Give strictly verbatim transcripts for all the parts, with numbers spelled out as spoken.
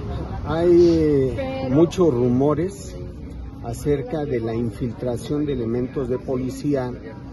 Hay muchos rumores acerca de la infiltración de elementos de policía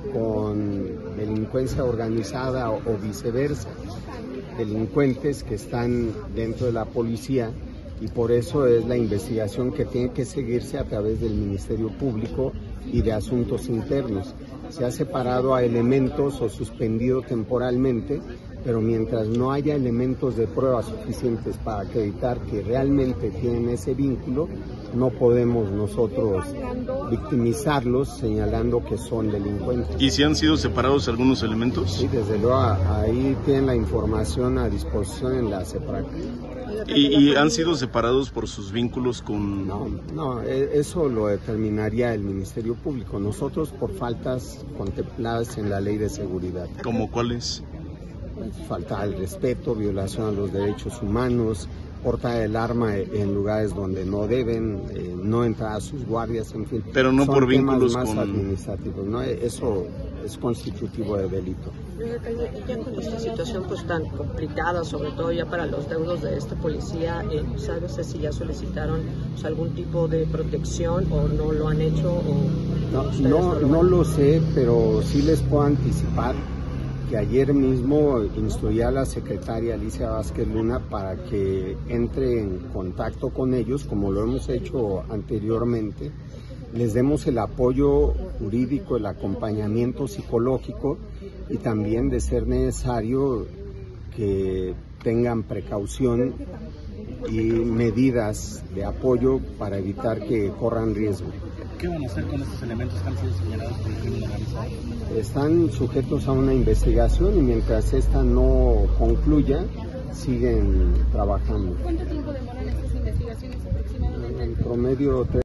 con delincuencia organizada o viceversa, delincuentes que están dentro de la policía, y por eso es la investigación que tiene que seguirse a través del Ministerio Público y de Asuntos Internos. Se ha separado a elementos o suspendido temporalmente, pero mientras no haya elementos de prueba suficientes para acreditar que realmente tienen ese vínculo, no podemos nosotros victimizarlos señalando que son delincuentes. ¿Y si han sido separados algunos elementos? Sí, desde luego, ahí tienen la información a disposición en la CEPRAC. ¿Y, ¿Y han sido separados por sus vínculos con...? No, no, eso lo determinaría el Ministerio Público. Nosotros por faltas contempladas en la Ley de Seguridad. ¿Cómo cuáles? Falta al respeto, violación a los derechos humanos, portar el arma en lugares donde no deben, eh, no entrar a sus guardias, en fin. Pero no son por vínculos más con... administrativos, ¿no? Eso es constitutivo de delito. Y ya con esta situación pues tan complicada, sobre todo ya para los deudos de este policía, eh, ¿sabes si ya solicitaron pues, algún tipo de protección o no lo han hecho? O, no, no, no lo sé, pero sí les puedo anticipar que ayer mismo instruí a la secretaria Alicia Vázquez Luna para que entre en contacto con ellos, como lo hemos hecho anteriormente, les demos el apoyo jurídico, el acompañamiento psicológico y también, de ser necesario, que tengan precaución y medidas de apoyo para evitar que corran riesgo. ¿Qué van a hacer con estos elementos que han sido señalados por el crimen organizado? Están sujetos a una investigación y mientras esta no concluya, siguen trabajando. ¿Cuánto tiempo demoran estas investigaciones aproximadamente? En promedio